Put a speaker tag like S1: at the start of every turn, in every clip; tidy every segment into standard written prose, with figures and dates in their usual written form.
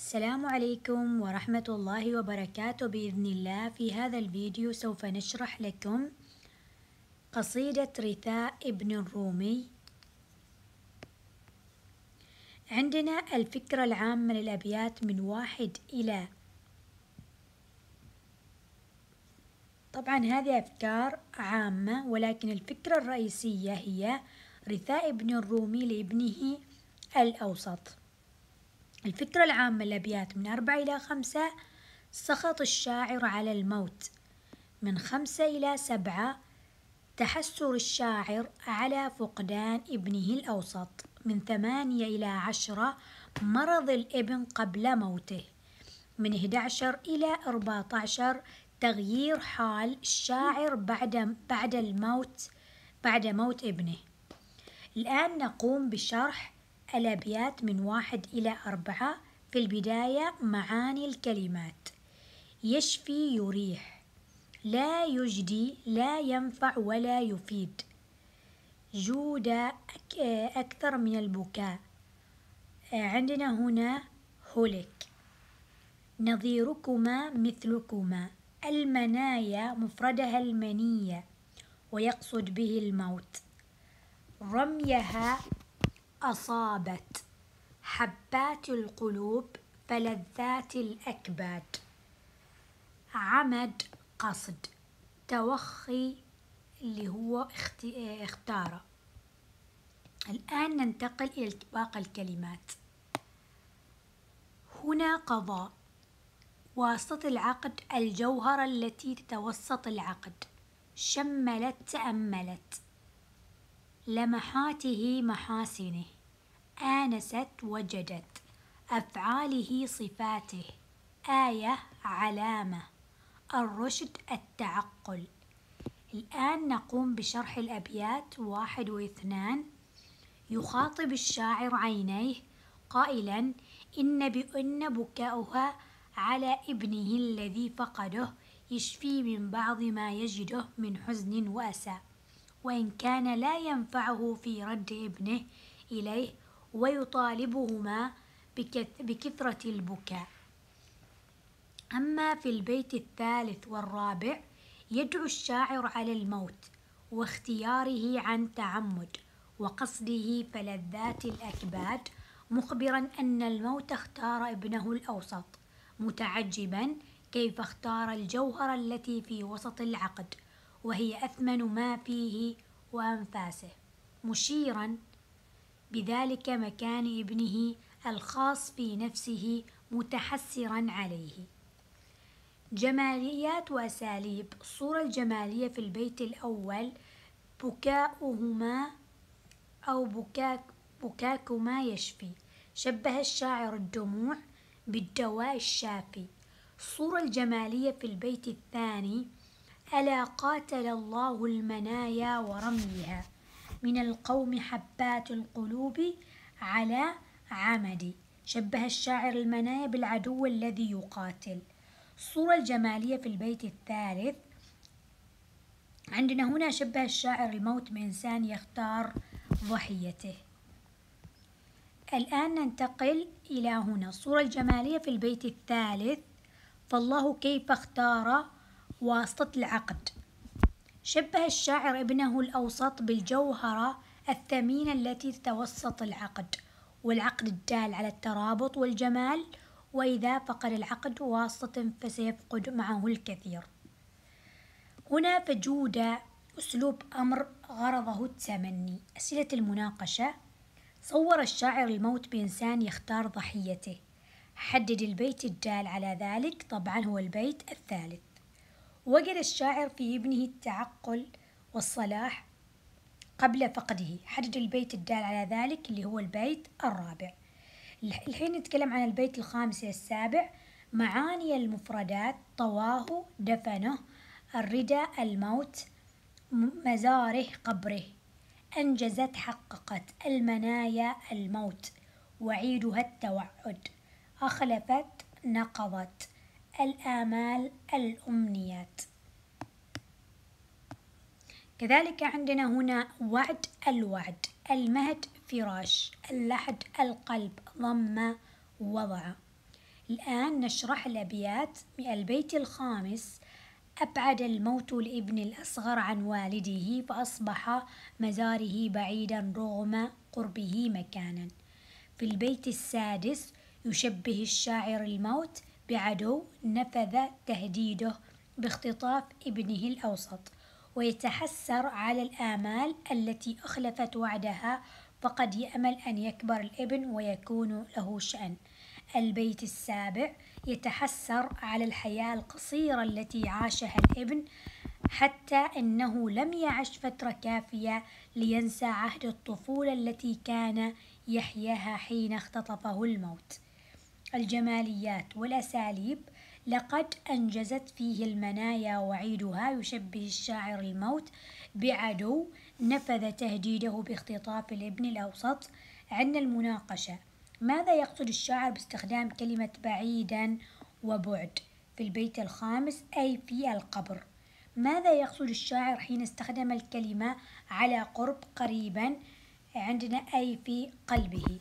S1: السلام عليكم ورحمة الله وبركاته. بإذن الله في هذا الفيديو سوف نشرح لكم قصيدة رثاء ابن الرومي. عندنا الفكرة العامة للأبيات من 1 إلى، طبعا هذه أفكار عامة، ولكن الفكرة الرئيسية هي رثاء ابن الرومي لابنه الأوسط. الفكرة العامة للأبيات من 4 إلى 5: سخط الشاعر على الموت. من 5 إلى 7: تحسر الشاعر على فقدان ابنه الأوسط. من 8 إلى 10: مرض الابن قبل موته. من 11 إلى 14: تغيير حال الشاعر بعد موت ابنه. الآن نقوم بشرح الأبيات من 1 إلى 4. في البداية معاني الكلمات: يشفي يريح، لا يجدي لا ينفع ولا يفيد، جود أكثر من البكاء. عندنا هنا هلك، نظيركما مثلكما، المنايا مفردها المنية ويقصد به الموت، رميها أصابت، حبات القلوب فلذات الأكباد، عمد قصد، توخي اللي هو اختار. الآن ننتقل إلى باقي الكلمات. هنا قضاء، واسطة العقد الجوهرة التي تتوسط العقد، شملت تأملت، لمحاته محاسنه، آنست وجدت، أفعاله صفاته، آية علامة، الرشد التعقل. الآن نقوم بشرح الأبيات 1 و2. يخاطب الشاعر عينيه قائلا: إن بكاؤها على ابنه الذي فقده يشفي من بعض ما يجده من حزن وأسى، وإن كان لا ينفعه في رد ابنه إليه، ويطالبهما بكثرة البكاء. أما في البيت 3 و4: يدعو الشاعر على الموت واختياره عن تعمد وقصده فلذات الأكباد، مخبرا أن الموت اختار ابنه الأوسط، متعجبا كيف اختار الجوهرة التي في وسط العقد وهي أثمن ما فيه وأنفاسه، مشيرا بذلك مكان ابنه الخاص في نفسه، متحسرا عليه. جماليات وأساليب. الصورة الجمالية في البيت الأول: بكاؤهما أو بكاكما يشفي، شبه الشاعر الدموع بالدواء الشافي. الصورة الجمالية في البيت الثاني: ألا قاتل الله المنايا ورميها، من القوم حبات القلوب على عمد، شبه الشاعر المنايا بالعدو الذي يقاتل. الصورة الجمالية في البيت الثالث: عندنا هنا شبه الشاعر الموت بإنسان يختار ضحيته. الآن ننتقل إلى هنا الصورة الجمالية في البيت الثالث: فالله كيف اختار واسطة العقد، شبه الشاعر ابنه الأوسط بالجوهرة الثمينة التي تتوسط العقد، والعقد الدال على الترابط والجمال، وإذا فقد العقد واسطة فسيفقد معه الكثير. هنا فجود أسلوب أمر غرضه التمني. أسئلة المناقشة: صور الشاعر الموت بإنسان يختار ضحيته، حدد البيت الدال على ذلك، طبعا هو البيت الثالث. وجد الشاعر في ابنه التعقل والصلاح قبل فقده، حدد البيت الدال على ذلك اللي هو البيت الرابع. الحين نتكلم عن البيت الخامس إلى السابع: معاني المفردات: طواه دفنه، الردى الموت، مزاره قبره، أنجزت حققت، المنايا الموت، وعيدها التوعد، أخلفت نقضت، الآمال الأمنيات. كذلك عندنا هنا وعد الوعد، المهد فراش، اللحد القلب، ضم وضع. الآن نشرح الأبيات. البيت الخامس: أبعد الموت الابن الأصغر عن والده، فأصبح مزاره بعيدا رغم قربه مكانا. في البيت السادس: يشبه الشاعر الموت بعدو نفذ تهديده باختطاف ابنه الأوسط، ويتحسر على الآمال التي أخلفت وعدها، فقد يأمل أن يكبر الابن ويكون له شأن. البيت السابع: يتحسر على الحياة القصيرة التي عاشها الابن، حتى أنه لم يعش فترة كافية لينسى عهد الطفولة التي كان يحياها حين اختطفه الموت. الجماليات والأساليب: لقد أنجزت فيه المنايا وعيدها، يشبه الشاعر الموت بعدو نفذ تهديده باختطاف الابن الأوسط. عندنا المناقشة: ماذا يقصد الشاعر باستخدام كلمة بعيدا وبعد في البيت الخامس أي في القبر؟ ماذا يقصد الشاعر حين استخدم الكلمة على قرب قريبا؟ عندنا أي في قلبه.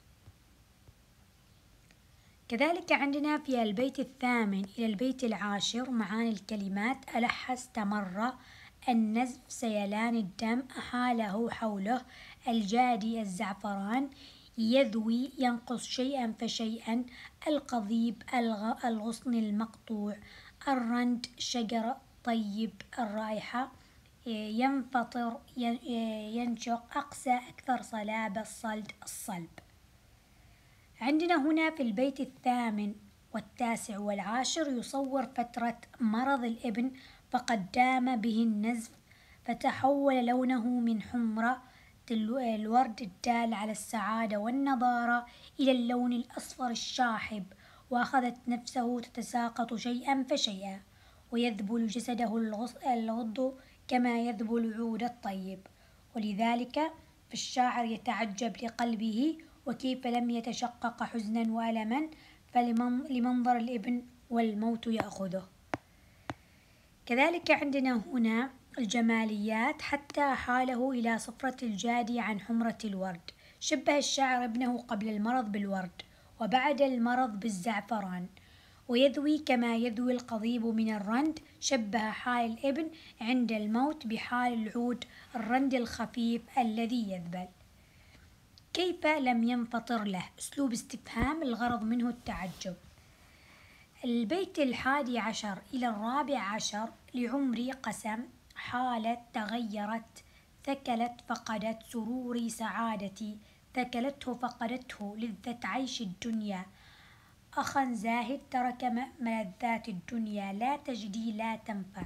S1: كذلك عندنا في البيت الثامن إلى البيت العاشر معاني الكلمات: ألح، استمر، النزف، سيلان الدم، أحاله حوله، الجادي، الزعفران، يذوي، ينقص شيئا فشيئا، القضيب، الغصن المقطوع، الرند، شجر طيب الرائحة، ينفطر، ينشق، أقسى، أكثر صلابة، الصلد، الصلب. عندنا هنا في البيت الثامن والتاسع والعاشر يصور فترة مرض الابن، فقد دام به النزف فتحول لونه من حمرة الورد الدال على السعادة والنضارة إلى اللون الأصفر الشاحب، وأخذت نفسه تتساقط شيئا فشيئا، ويذبل جسده الغض كما يذبل العود الطيب. ولذلك فالشاعر يتعجب لقلبه وكيف لم يتشقق حزنا وألما، فلمنظر الابن والموت يأخذه. كذلك عندنا هنا الجماليات: حتى حاله إلى صفرة الجادي عن حمرة الورد، شبه الشاعر ابنه قبل المرض بالورد وبعد المرض بالزعفران. ويذوي كما يذوي القضيب من الرند، شبه حال الابن عند الموت بحال العود الرند الخفيف الذي يذبل. كيف لم ينفطر له؟ أسلوب استفهام الغرض منه التعجب. البيت الحادي عشر إلى الرابع عشر: لعمري قسم، حالت، تغيرت، ثكلت، فقدت، سروري، سعادتي، ثكلته فقدته، لذة عيش الدنيا، أخا زاهد، ترك ملذات الدنيا، لا تجدي لا تنفع.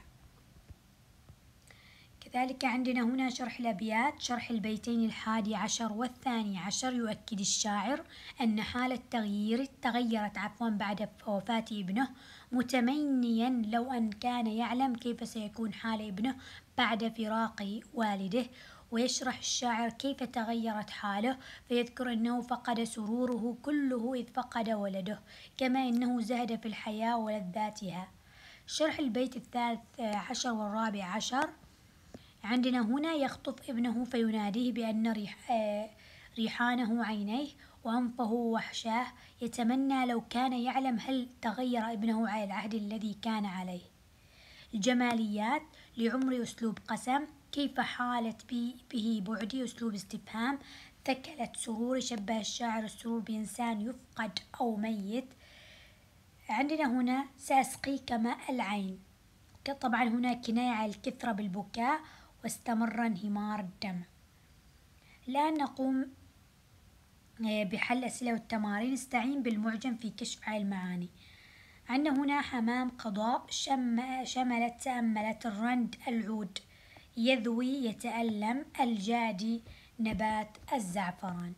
S1: كذلك عندنا هنا شرح الأبيات. شرح البيتين الحادي عشر والثاني عشر: يؤكد الشاعر أن حال تغيرت بعد وفاة ابنه، متمنيا لو أن كان يعلم كيف سيكون حال ابنه بعد فراق والده. ويشرح الشاعر كيف تغيرت حاله، فيذكر أنه فقد سروره كله إذ فقد ولده، كما أنه زهد في الحياة ولذاتها. شرح البيت الثالث عشر والرابع عشر: عندنا هنا يخطف ابنه فيناديه بأن ريحانه عينيه وأنفه وحشاه، يتمنى لو كان يعلم هل تغير ابنه على العهد الذي كان عليه. الجماليات: لعمري أسلوب قسم، كيف حالت به بعدي أسلوب استفهام، ثكلت سروري، شبه الشاعر السرور بإنسان يفقد أو ميت. عندنا هنا سأسقيك ماء العين، طبعا هنا كناية على الكثرة بالبكاء، واستمر انهمار الدم. الآن نقوم بحل أسئلة والتمارين. استعين بالمعجم في كشف على المعاني. عندنا هنا حمام، قضاء، شملت، تأملت، الرند، العود، يذوي، يتألم، الجادي، نبات، الزعفران.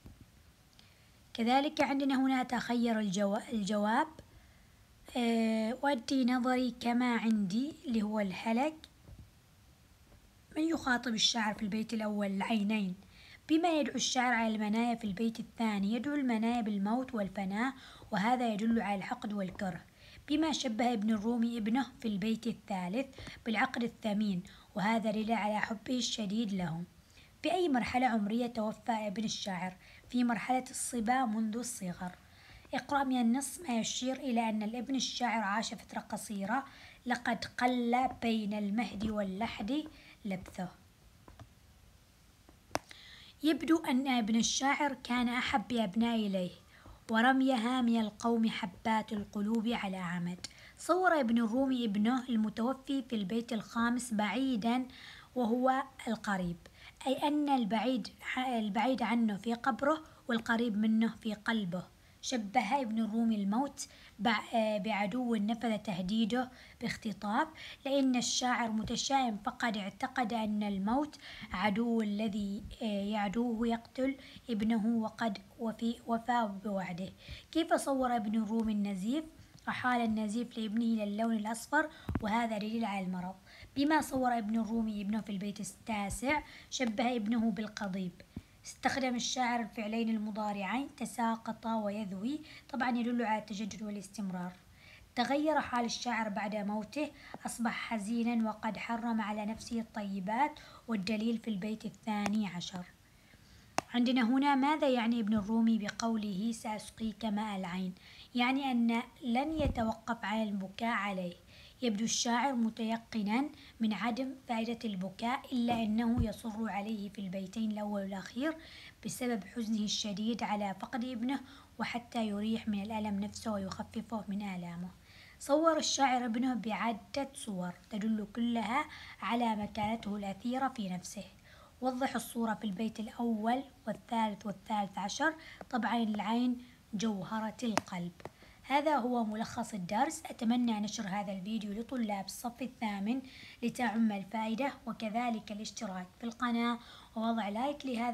S1: كذلك عندنا هنا تخير الجواب. ودي نظري كما عندي اللي هو الهلك. من يخاطب الشاعر في البيت الأول؟ العينين. بما يدعو الشاعر على المنايا في البيت الثاني؟ يدعو المنايا بالموت والفناء، وهذا يدل على الحقد والكره. بما شبه ابن الرومي ابنه في البيت الثالث؟ بالعقد الثمين، وهذا دليل على حبه الشديد له. في أي مرحلة عمرية توفى ابن الشاعر؟ في مرحلة الصبا منذ الصغر. اقرأ من النص ما يشير إلى أن الابن الشاعر عاش فترة قصيرة، لقد قل بين المهد واللحد لبثه. يبدو أن ابن الشاعر كان أحب أبناء إليه، ورميها من القوم حبات القلوب على عمد. صور ابن الرومي ابنه المتوفي في البيت الخامس بعيدا وهو القريب، أي أن البعيد عنه في قبره والقريب منه في قلبه. شبه ابن الرومي الموت بعدو نفذ تهديده باختطاف، لأن الشاعر متشائم فقد اعتقد أن الموت عدو الذي يعدوه يقتل ابنه وقد وفى بوعده. كيف صور ابن الرومي النزيف؟ أحال النزيف لابنه إلى اللون الأصفر، وهذا دليل على المرض. بما صور ابن الرومي ابنه في البيت التاسع؟ شبه ابنه بالقضيب. استخدم الشاعر الفعلين المضارعين تساقط ويذوي، طبعا يدل على التجدد والاستمرار. تغير حال الشاعر بعد موته، أصبح حزينا وقد حرم على نفسه الطيبات، والدليل في البيت الثاني عشر. عندنا هنا ماذا يعني ابن الرومي بقوله سأسقيك ماء العين؟ يعني أن لن يتوقف عن البكاء عليه. يبدو الشاعر متيقنا من عدم فائدة البكاء، إلا أنه يصر عليه في البيتين الأول والأخير بسبب حزنه الشديد على فقد ابنه، وحتى يريح من الألم نفسه ويخففه من آلامه. صور الشاعر ابنه بعدة صور تدل كلها على مكانته الأثيرة في نفسه. وضح الصورة في البيت الأول والثالث عشر. طبعا العين جوهرة القلب. هذا هو ملخص الدرس. أتمنى نشر هذا الفيديو لطلاب الصف الثامن لتعم الفائدة، وكذلك الاشتراك في القناة ووضع لايك لهذا